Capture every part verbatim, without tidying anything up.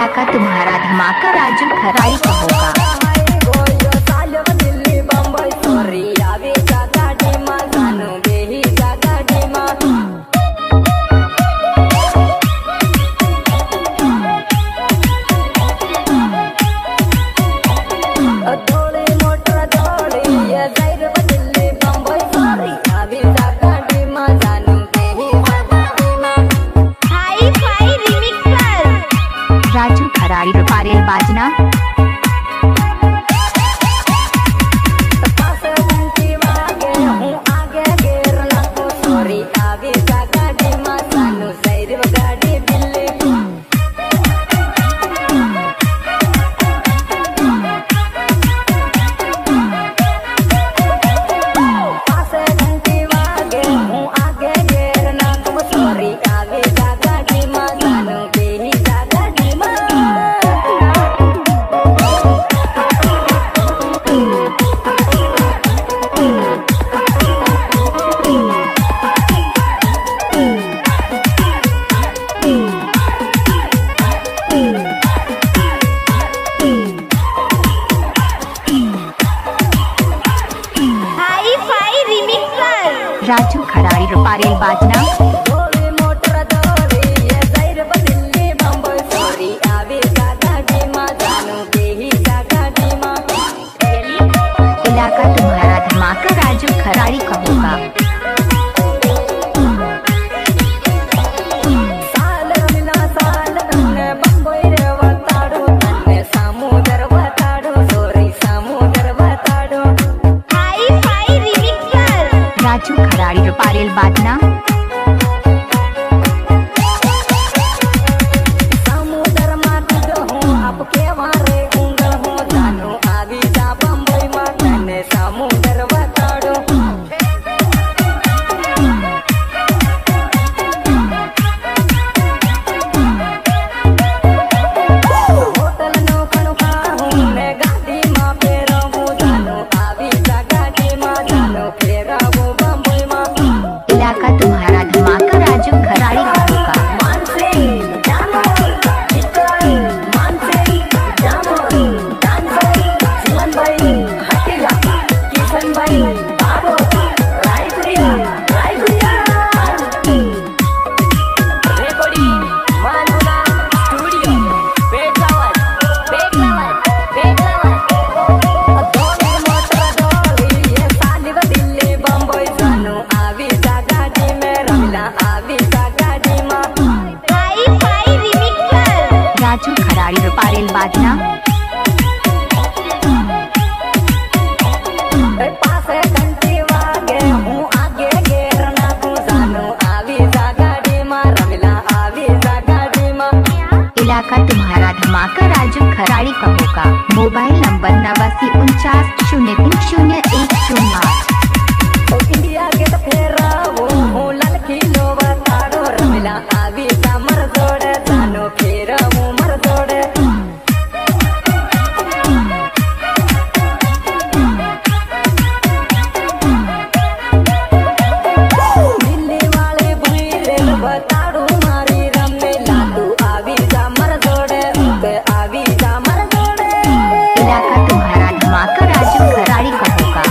इलाका तुम्हारा धमाका राजू खराड़ी का होगा। राजू खराड़ी रुपारेल बाजना राजू खराड़ी रुपारेल बाजना इलाका तुम्हारा धमाका राजू खराड़ी का होगा। राजू खराड़ी रुपारेल बाजना समुद्र मात हूँ आपके मारे उंगल हूँ जानो आवी जा बम्बई माने समुद्र बताड़ो होटल नो कणुका हूँ मैं गाड़ी माँ फेरो हूँ जानो आवी जा गाड़ी माँ जानो फेरा इलाका तुम्हारा धमाका राजू खराड़ी का होगा। राजू खराड़ी रुपारेल बाजना पासे घंटी वागे हूँ आगे घेरना तू जानो आवी जा गाड़ी माँ रमिला आवी जा गाड़ी माँ। इलाका तुम्हारा धमाका राजू खराड़ी का होगा। मोबाइल नंबर नवासी उनचास शून्य तीन शून्य एक शून्य आठ। इंडिया गेट फेरा हूँ ललकी लो बताड़ो रमिला आवी जा मर जोड़े जानो फेरा हूँ मर जोड़े दिल्ली वाले बुरी रेल बताड़ो मारी रमिला तू आवी जा मर जोड़े ते आवी जा मर जोड़े। इलाका तुम्हारा धमाका राजू खराड़ी का होगा।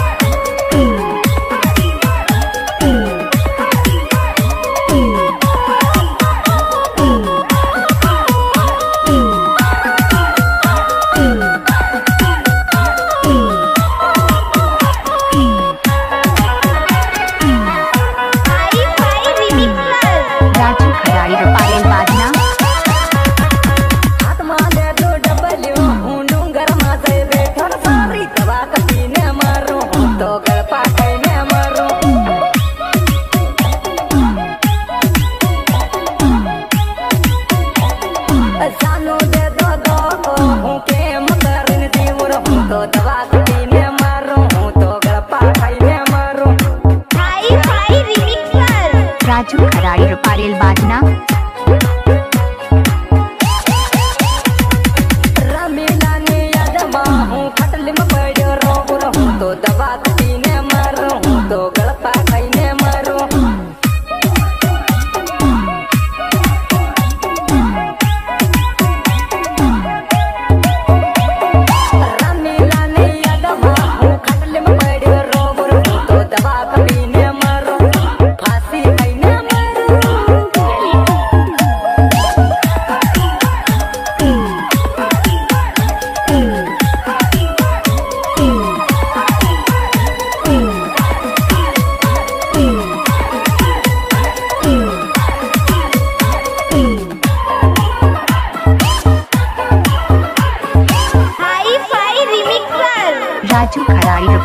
राजू खराड़ी रुपारेल बाजना आत्मा दे दो डबल्यू हूँ डूंगर माथे बैठो सारी दवा कटी ने मारो हूँ तो गल पाटे ने मारो जानो दे दो दो हूँ के मकरन दीवर हूँ तो दवा कटी ने मारो हूँ तो गल पाटे ने मारो। राजू खराड़ी रुपारेल बाजना रमीला ने यादवा हूँ खटल में पड़ो रो हूँ तो दवा कटी ने मारो हूँ तो गल पाटे ने मारो।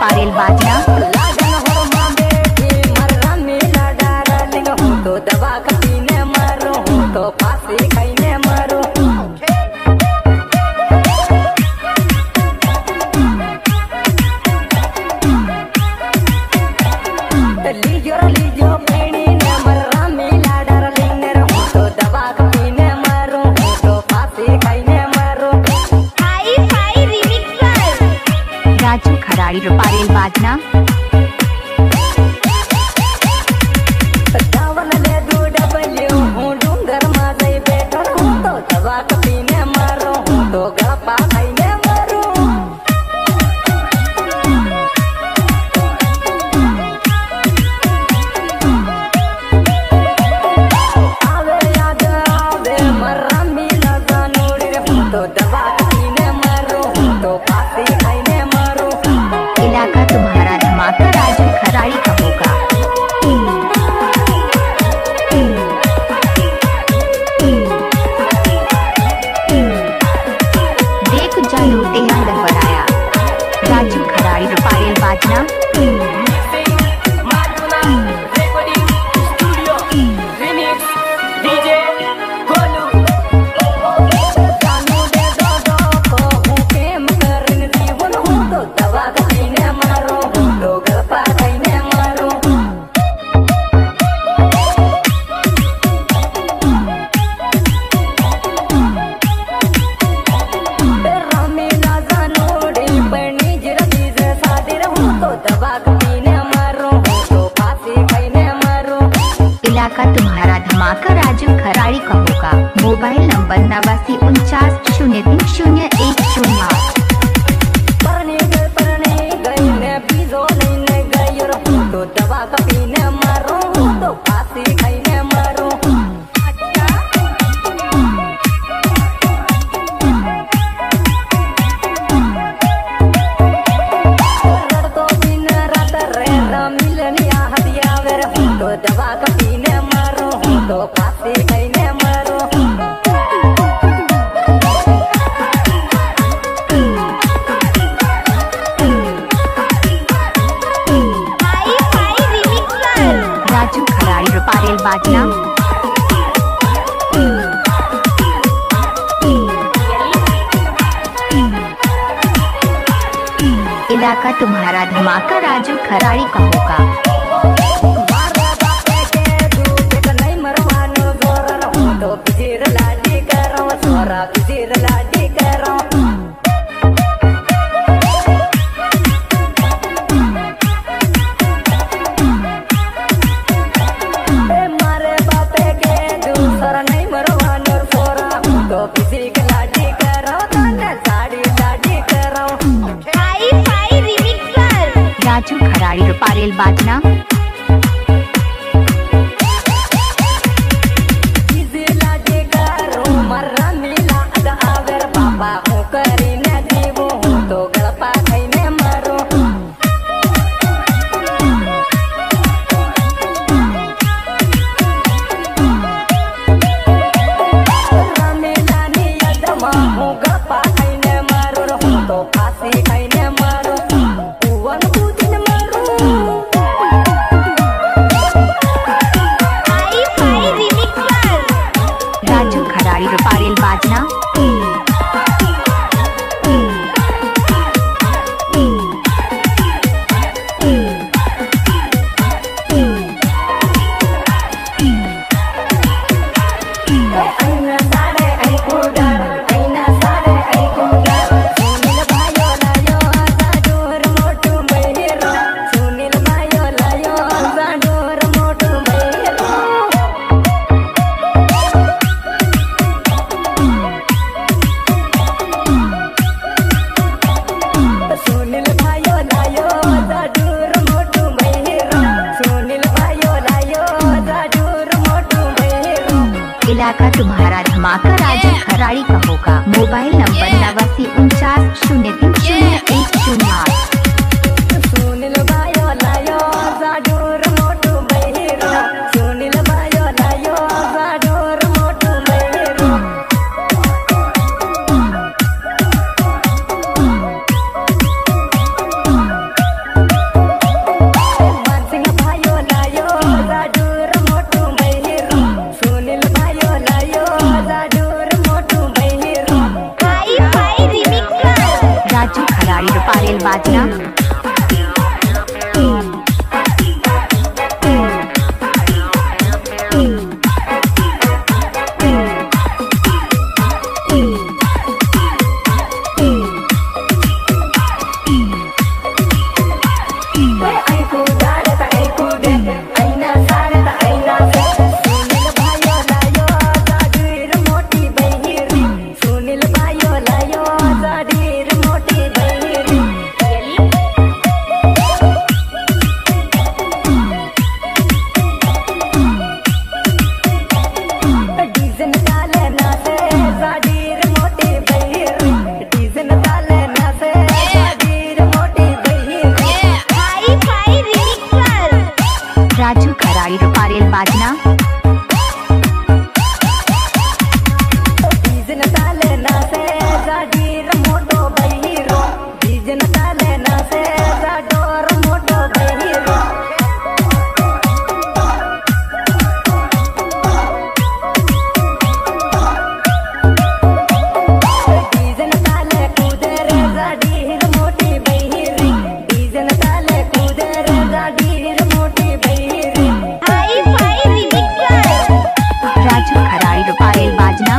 रुपारेल बाजना। लागन हो माँ बेटी मर्रा मिला डार्लिंग हूँ तो दवा पीने मरो हूँ तो फांसी खाने मरो। लीजो लीजो पेड़ी ने मर्रा मिला डार्लिंग हूँ तो दवा पीने मरो हूँ तो फांसी खाने मरो। Hi fi remixer Raju Kharadi Ruparel Bajna. दावन ले दो डबल्यू हूँ डूंगर माज़े बैठो हूँ तो दवा पीने मरो हूँ तो गप्पा खाने मरो। आवे याद आवे मर्रा मिला जानोड़ी हूँ तो दवा पीने मरो हूँ तो फांसी खाने मरो। इलाका तुम्हारा धमाका राजू खराड़ी का होगा। देख जा लूटे अंदर बनाया राजू खराड़ी रुपारेल बाजना। जानू दे दो दो को हूँ प्रेम करन जीवन हूँ तो दवा खाने मरो हूँ तो गप्पा खाने मरो। रामीला जानोड़ी बनी जरदी से शादी हूँ तो दवा पीने मरो हूँ तो फांसी खाने मरो। इलाका तुम्हारा धमाका राजू खराड़ी का होगा। मोबाइल नंबर नवासी उनचास शून्य तीन शून्य एक शून्य आठ। परने गए परने गए ने बीजो नहीं ने गए रहूं तो दवा पीने मरो हूँ तो फांसी खाने मरो। रड़तो दिन रात रे मिलनिया हदिया वे रहूं तो दवा पीने मरो हूँ तो फांसी खाने मरो। Hi fi remixer Raju Kharadi Ruparel Bajna. इलाका तुम्हारा धमाका राजू खराड़ी का होगा। मारा बापे के दूध के नहीं मरवानो जोर रहूं तो फिर लाडी करो सोरा फिर लाडी करो। ए मारे बापे के दूसरा नहीं मरवानो सोरा तो फिर लाडी करो तने साड़ी लाडी करो। Hi fi remixer Raju Kharadi Ruparel Bajna. इजी लाडी करो मर्रा मिला अद आवर बाबा हूँ करी न जीवो हूँ तो गलपा खाने मरो। रामेलानी यदमा हूँ गप्पा खाने मरो रहूं तो फांसी खाने मरो। उवन पूजन मरो। Hi fi remixer Raju Kharadi Ruparel Bajna. ऐना सारे ऐ कुडर ऐना सारे ऐ कुडर सुनील भायो लायो जाडोर मोटू बहिरो। सुनील भायो लायो जाडोर मोटू बहिरो। सुनील भायो लायो जाडोर मोटू बहिरो। सुनील भायो लायो जाडोर मोटू बहिरो। इलाका तुम्हारा धमाका राजू खराड़ी का होगा। मोबाइल नंबर नवासी उनचास शून्य तीन शून्य एक शून्य आठ। सुनील भायो लायो जाडोर मोटू बहिरो। सुनील भायो लायो जाडोर मोटू बहिरो। बाजना। राजू खराड़ी रुपारेल बाजना। राजू खराड़ी रुपारेल बाजना।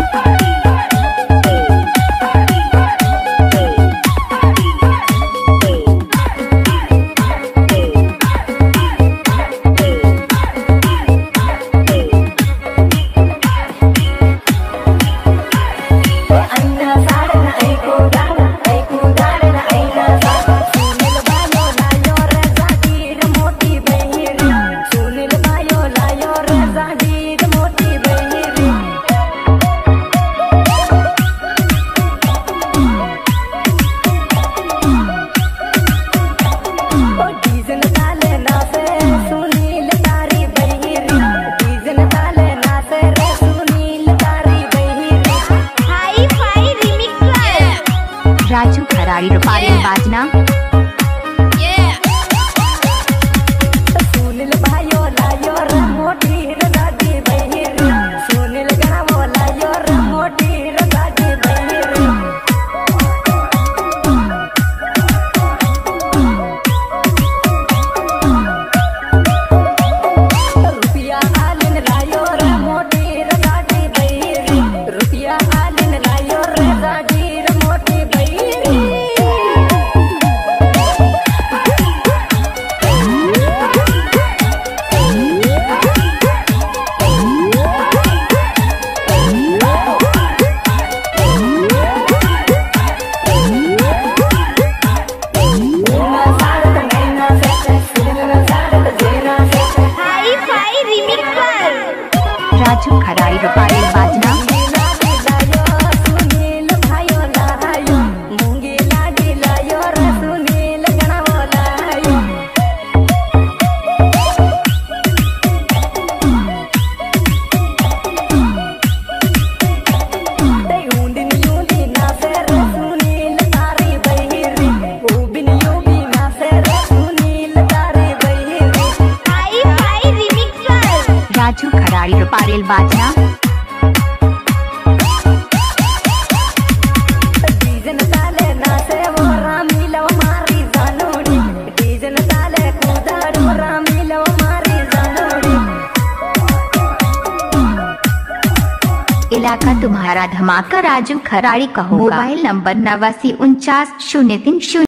राजू खराड़ी रुपारेल बाजना। सुनील भाइयों लायो रे मोटी रे दादी बहिरी, सुनील गावो लायो रे मोटी रे दादी बहिरी। रुपया आलिन लायो रे मोटी रे दादी बहिरी, रुपया आलिन लायो रे दादी रे मोटी बहिरी। राजू खराड़ी रुपारेल बाजना। सुनील भाइयों लायो मूंगी लाडी लायो रे सुनील गणावो लायो। ते ऊंडिन यूंडी नाचे रे सुनील तारी बहिरी, ऊबिन यूबी नाचे रे सुनील तारी बहिरी। राजू खराड़ी रुपारेल बाजना। डीजन ताले नाचे वो रामी लव मारी जानोड़ी, डीजन ताले कूदाड़ो रामी लव मारी जानोड़ी। इलाका तुम्हारा धमाका राजू खराड़ी का होगा। मोबाइल नंबर नवासी उनचास शून्य तीन शून्य।